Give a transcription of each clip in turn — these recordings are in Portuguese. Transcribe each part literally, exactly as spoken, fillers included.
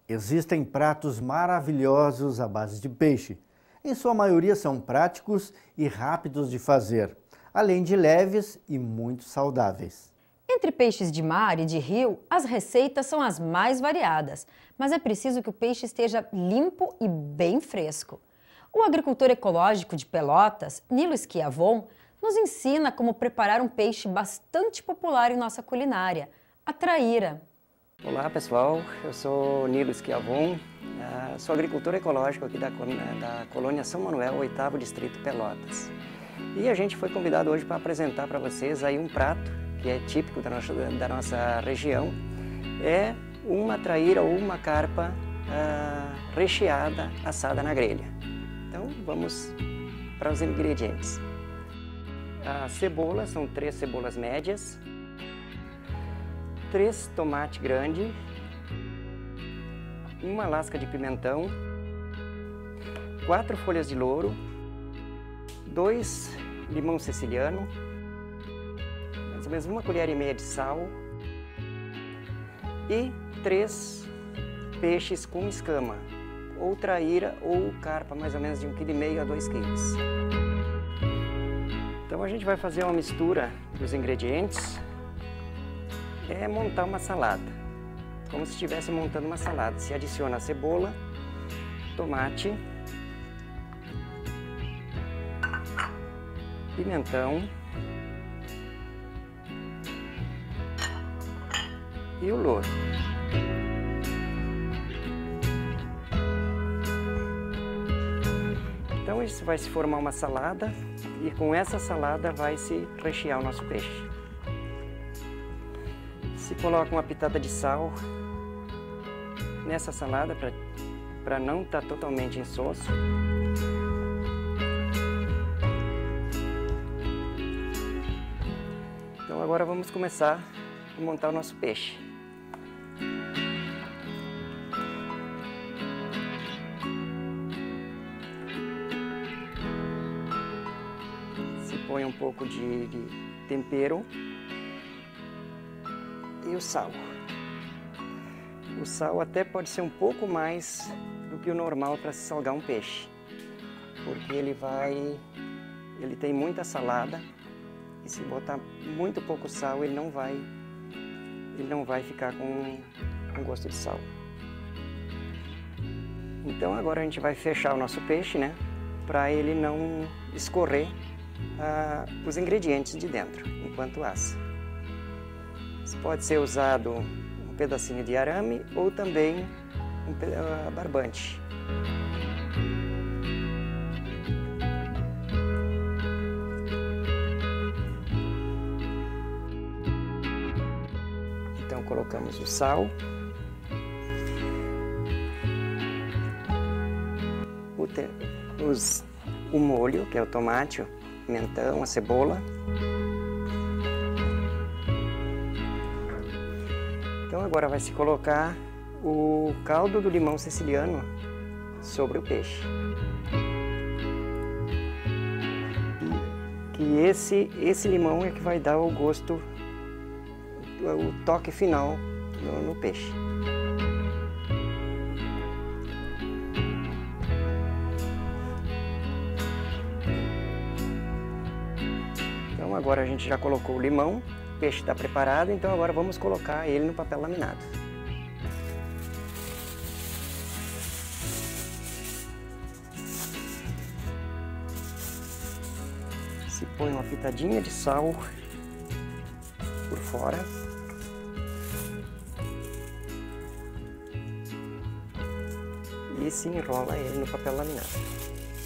Existem pratos maravilhosos à base de peixe. Em sua maioria são práticos e rápidos de fazer, além de leves e muito saudáveis. Entre peixes de mar e de rio, as receitas são as mais variadas, mas é preciso que o peixe esteja limpo e bem fresco. O agricultor ecológico de Pelotas, Nilo Schiavon, nos ensina como preparar um peixe bastante popular em nossa culinária, a traíra. Olá pessoal, eu sou Nilo Schiavon, sou agricultor ecológico aqui da, da colônia São Manuel, oitavo distrito Pelotas. E a gente foi convidado hoje para apresentar para vocês aí um prato que é típico da nossa, da nossa região, é uma traíra ou uma carpa uh, recheada, assada na grelha. Então vamos para os ingredientes. A cebola, são três cebolas médias, três tomates grandes, uma lasca de pimentão, quatro folhas de louro, dois limão siciliano, mais ou menos uma colher e meia de sal e três peixes com escama, ou traíra ou carpa, mais ou menos de um vírgula cinco quilo a dois quilos. Então a gente vai fazer uma mistura dos ingredientes. É montar uma salada, como se estivesse montando uma salada. Se adiciona a cebola, tomate, pimentão e o louro. Então isso vai se formar uma salada e com essa salada vai se rechear o nosso peixe. Se coloca uma pitada de sal nessa salada para não estar totalmente insosso. Então agora vamos começar a montar o nosso peixe. Se põe um pouco de, de tempero. E o sal. O sal até pode ser um pouco mais do que o normal para se salgar um peixe, porque ele vai, ele tem muita salada e se botar muito pouco sal ele não vai, ele não vai ficar com, com gosto de sal. Então agora a gente vai fechar o nosso peixe, né, para ele não escorrer ah, os ingredientes de dentro enquanto assa. Pode ser usado um pedacinho de arame ou também um uh, barbante. Então colocamos o sal, o, te, os, o molho, que é o tomate, o pimentão, a cebola. Então agora vai se colocar o caldo do limão siciliano sobre o peixe. Que esse, esse limão é que vai dar o gosto, o toque final no, no peixe. Então agora a gente já colocou o limão. O peixe está preparado, então agora vamos colocar ele no papel laminado. Se põe uma pitadinha de sal por fora. E se enrola ele no papel laminado.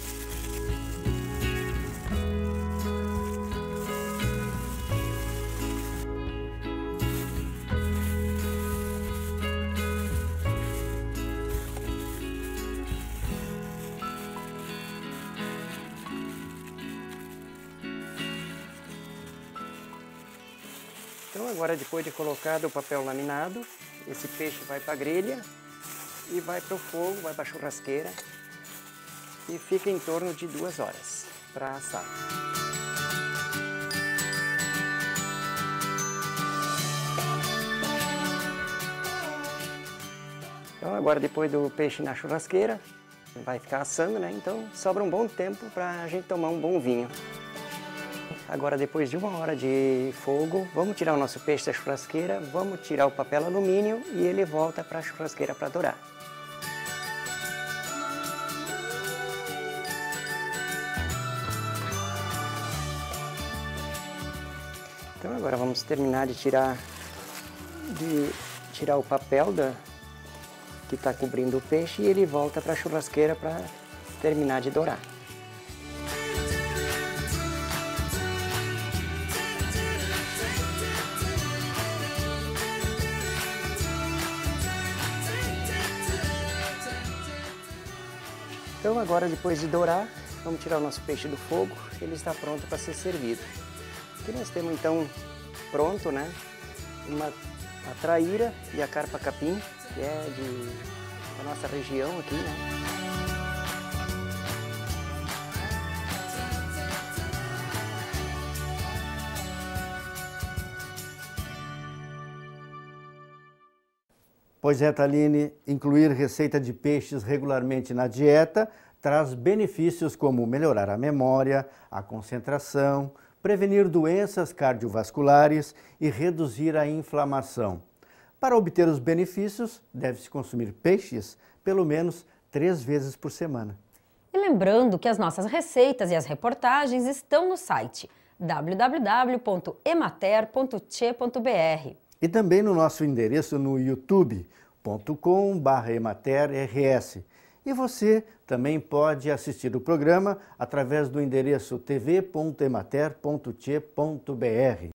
Então agora, depois de colocado o papel laminado, esse peixe vai para a grelha e vai para o fogo, vai para a churrasqueira e fica em torno de duas horas para assar. Então Então agora, depois do peixe na churrasqueira, vai ficar assando, né? Então sobra um bom tempo para a gente tomar um bom vinho. Agora, depois de uma hora de fogo, vamos tirar o nosso peixe da churrasqueira, vamos tirar o papel alumínio e ele volta para a churrasqueira para dourar. Então agora vamos terminar de tirar, de tirar o papel da, que está cobrindo o peixe e ele volta para a churrasqueira para terminar de dourar. Então agora, depois de dourar, vamos tirar o nosso peixe do fogo, ele está pronto para ser servido. Aqui nós temos então pronto, né, uma, a traíra e a carpa capim, que é de, da nossa região aqui, né. Pois é, Thaline, incluir receita de peixes regularmente na dieta traz benefícios como melhorar a memória, a concentração, prevenir doenças cardiovasculares e reduzir a inflamação. Para obter os benefícios, deve-se consumir peixes pelo menos três vezes por semana. E lembrando que as nossas receitas e as reportagens estão no site w w w ponto emater ponto t ponto b r. E também no nosso endereço no youtube ponto com barra emater r s. E você também pode assistir o programa através do endereço t v ponto emater ponto t ponto b r.